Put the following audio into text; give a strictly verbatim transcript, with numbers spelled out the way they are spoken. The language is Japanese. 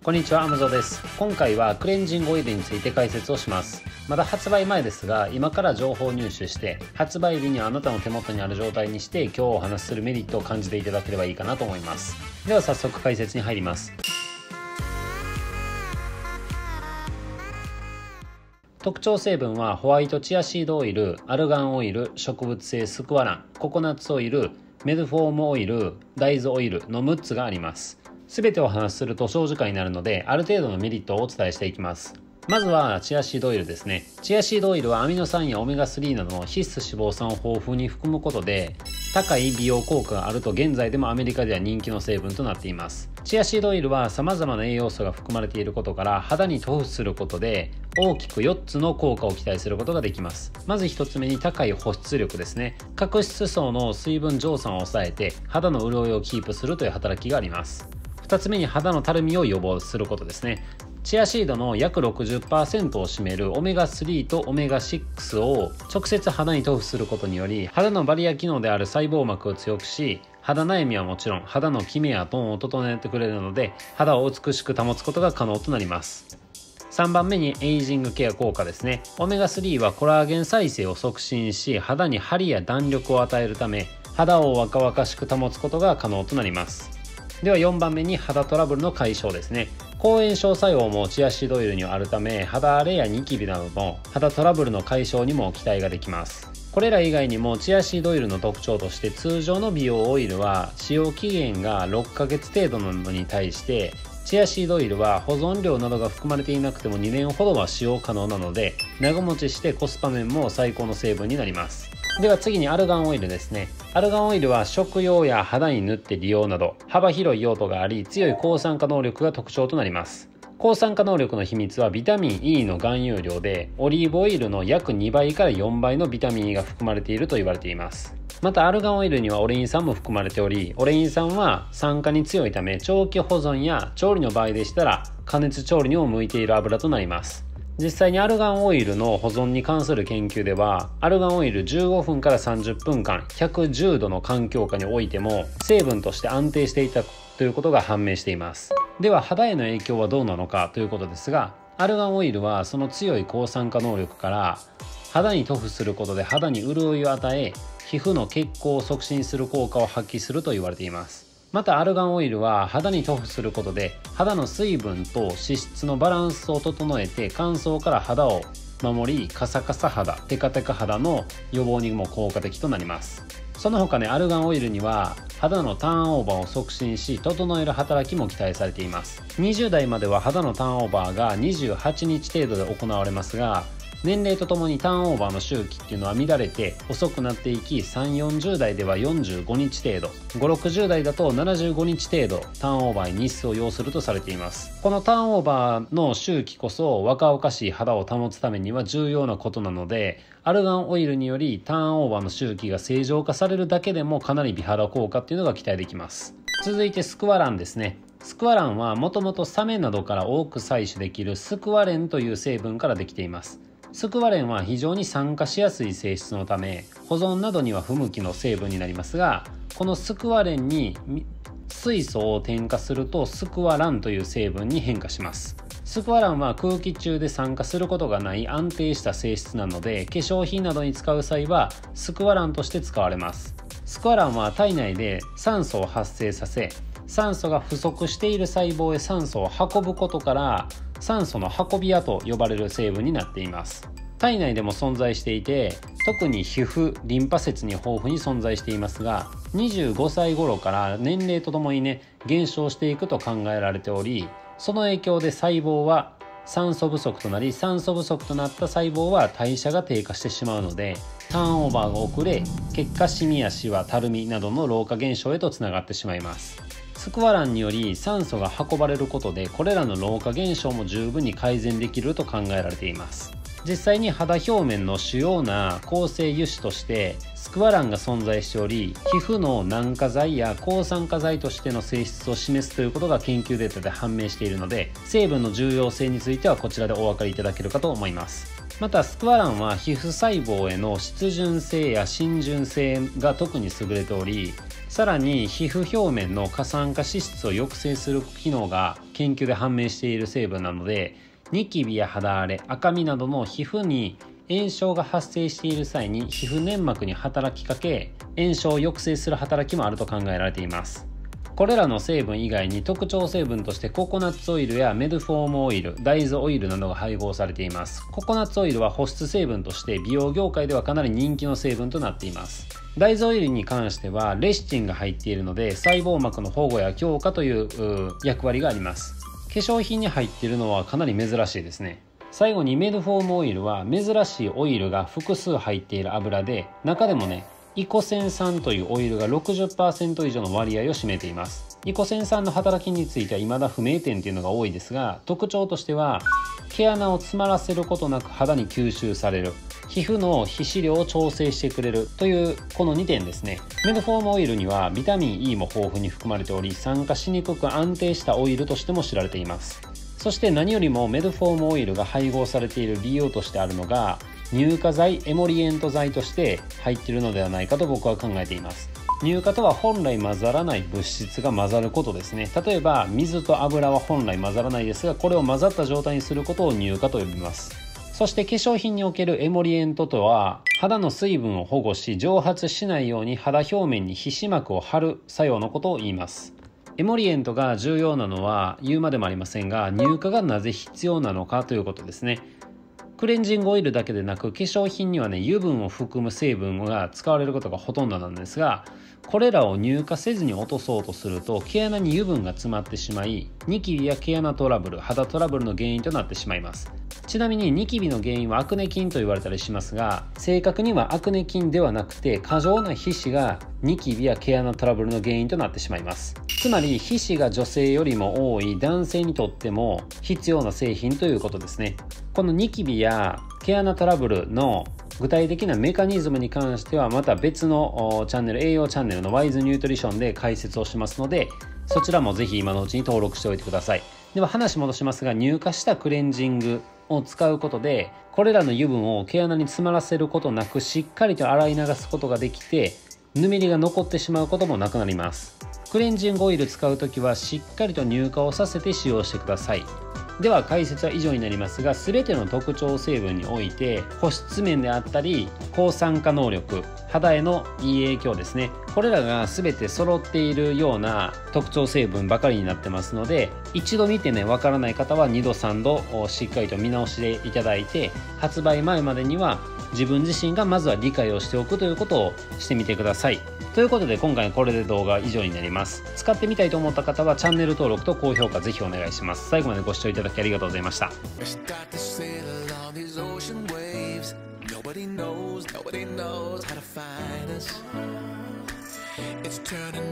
こんにちは、アムゾです。今回はクレンジングオイルについて解説をします。まだ発売前ですが、今から情報を入手して発売日にあなたの手元にある状態にして今日お話しするメリットを感じていただければいいかなと思います。では早速解説に入ります。特徴成分はホワイトチアシードオイル、アルガンオイル、植物性スクワラン、ココナッツオイル、メドフォームオイル、大豆オイルのむっつがあります。すべてお話しすると長時間になるので、ある程度のメリットをお伝えしていきます。まずはチアシードオイルですね。チアシードオイルはアミノ酸やオメガスリーなどの必須脂肪酸を豊富に含むことで高い美容効果があると現在でもアメリカでは人気の成分となっています。チアシードオイルは様々な栄養素が含まれていることから肌に塗布することで大きくよっつの効果を期待することができます。まずひとつめに高い保湿力ですね。角質層の水分蒸散を抑えて肌の潤いをキープするという働きがあります。ふたつめに肌のたるみを予防することですね。チアシードの約 ろくじゅっパーセント を占めるオメガスリーとオメガシックスを直接肌に塗布することにより肌のバリア機能である細胞膜を強くし、肌悩みはもちろん肌のキメやトーンを整えてくれるので肌を美しく保つことが可能となります。さんばんめにエイジングケア効果ですね。オメガスリーはコラーゲン再生を促進し肌に張りや弾力を与えるため肌を若々しく保つことが可能となります。ではよんばんめに肌トラブルの解消ですね。抗炎症作用もチアシードオイルにはあるため肌荒れやニキビなどの肌トラブルの解消にも期待ができます。これら以外にもチアシードオイルの特徴として通常の美容オイルは使用期限がろっかげつ程度なのに対してチアシードオイルは保存料などが含まれていなくてもにねんほどは使用可能なので長持ちしてコスパ面も最高の成分になります。では次にアルガンオイルですね。アルガンオイルは食用や肌に塗って利用など幅広い用途があり強い抗酸化能力が特徴となります。抗酸化能力の秘密はビタミン E の含有量でオリーブオイルの約にばいからよんばいのビタミン E が含まれていると言われています。またアルガンオイルにはオレイン酸も含まれており、オレイン酸は酸化に強いため長期保存や調理の場合でしたら加熱調理にも向いている油となります。実際にアルガンオイルの保存に関する研究ではアルガンオイルじゅうごふんからさんじゅっぷんかんひゃくじゅうどの環境下においても成分として安定していたということが判明しています。では肌への影響はどうなのかということですが、アルガンオイルはその強い抗酸化能力から肌に塗布することで肌に潤いを与え皮膚の血行を促進する効果を発揮すると言われています。またアルガンオイルは肌に塗布することで肌の水分と脂質のバランスを整えて乾燥から肌を守りカサカサ肌、テカテカ肌の予防にも効果的となります。その他ね、アルガンオイルには肌のターンオーバーを促進し整える働きも期待されています。にじゅうだいまでは肌のターンオーバーがにじゅうはちにち程度で行われますが年齢とともにターンオーバーの周期っていうのは乱れて遅くなっていきさんじゅう、よんじゅうだいではよんじゅうごにち程度、ごじゅう、ろくじゅうだいだとななじゅうごにち程度ターンオーバーに日数を要するとされています。このターンオーバーの周期こそ若々しい肌を保つためには重要なことなのでアルガンオイルによりターンオーバーの周期が正常化されるだけでもかなり美肌効果っていうのが期待できます。続いてスクワランですね。スクワランはもともとサメなどから多く採取できるスクワレンという成分からできています。スクワレンは非常に酸化しやすい性質のため保存などには不向きの成分になりますが、このスクワレンに水素を添加するとスクワランという成分に変化します。スクワランは空気中で酸化することがない安定した性質なので化粧品などに使う際はスクワランとして使われます。スクワランは体内で酸素を発生させ酸素が不足している細胞へ酸素を運ぶことから酸素の運び屋と呼ばれる成分になっています。体内でも存在していて特に皮膚リンパ節に豊富に存在していますがにじゅうごさい頃から年齢とともにね減少していくと考えられており、その影響で細胞は酸素不足となり酸素不足となった細胞は代謝が低下してしまうのでターンオーバーが遅れ結果シミやシワ、たるみなどの老化現象へとつながってしまいます。スクワランにより酸素が運ばれることでこれらの老化現象も十分に改善できると考えられています。実際に肌表面の主要な構成油脂としてスクワランが存在しており皮膚の軟化剤や抗酸化剤としての性質を示すということが研究データで判明しているので成分の重要性についてはこちらでお分かりいただけるかと思います。 またスクワランは皮膚細胞への湿潤性や浸潤性が特に優れており、さらに皮膚表面の過酸化脂質を抑制する機能が研究で判明している成分なので、ニキビや肌荒れ、赤みなどの皮膚に炎症が発生している際に皮膚粘膜に働きかけ、炎症を抑制する働きもあると考えられています。これらの成分以外に特徴成分としてココナッツオイルやメドフォームオイル、大豆オイルなどが配合されています。ココナッツオイルは保湿成分として美容業界ではかなり人気の成分となっています。大豆オイルに関してはレシチンが入っているので細胞膜の保護や強化という役割があります。化粧品に入っているのはかなり珍しいですね。最後にメドフォームオイルは珍しいオイルが複数入っている油で、中でもねイコセン酸というオイルが ろくじゅっパーセント 以上の割合を占めています。イコセン酸の働きについては未だ不明点というのが多いですが、特徴としては毛穴を詰まらせることなく肌に吸収される、皮膚の皮脂量を調整してくれるというこのにてんですね。メドフォームオイルにはビタミン E も豊富に含まれており、酸化しにくく安定したオイルとしても知られています。そして何よりもメドフォームオイルが配合されている理由としてあるのが、乳化剤、エモリエント剤として入っているのではないかと僕は考えています。乳化とは本来混ざらない物質が混ざることですね。例えば水と油は本来混ざらないですが、これを混ざった状態にすることを乳化と呼びます。そして化粧品におけるエモリエントとは、肌の水分を保護し蒸発しないように肌表面に皮脂膜を貼る作用のことを言います。エモリエントが重要なのは言うまでもありませんが、乳化がなぜ必要なのかということですね。クレンジングオイルだけでなく化粧品にはね油分を含む成分が使われることがほとんどなんですが、これらを乳化せずに落とそうとすると毛穴に油分が詰まってしまい、ニキビや毛穴トラブル、肌トラブルの原因となってしまいます。ちなみにニキビの原因はアクネ菌と言われたりしますが、正確にはアクネ菌ではなくて過剰な皮脂がニキビや毛穴トラブルの原因となってしまいます。つまり皮脂が女性よりも多い男性にとっても必要な製品ということですね。このニキビや毛穴トラブルの具体的なメカニズムに関してはまた別のチャンネル、栄養チャンネルのワイズニュートリションで解説をしますので、そちらもぜひ今のうちに登録しておいてください。では話戻しますが、乳化したクレンジングを使うことでこれらの油分を毛穴に詰まらせることなくしっかりと洗い流すことができて、ぬめりが残ってしまうこともなくなります。クレンジングオイル使うときはしっかりと乳化をさせて使用してください。では解説は以上になりますが、全ての特徴成分において保湿面であったり抗酸化能力、肌へのいい影響ですね、これらが全て揃っているような特徴成分ばかりになってますので、一度見てねわからない方はにどさんどしっかりと見直していただいて、発売前までには自分自身がまずは理解をしておくということをしてみてください。ということで今回これで動画は以上になります。使ってみたいと思った方はチャンネル登録と高評価ぜひお願いします。最後までご視聴いただきありがとうございました。It's turning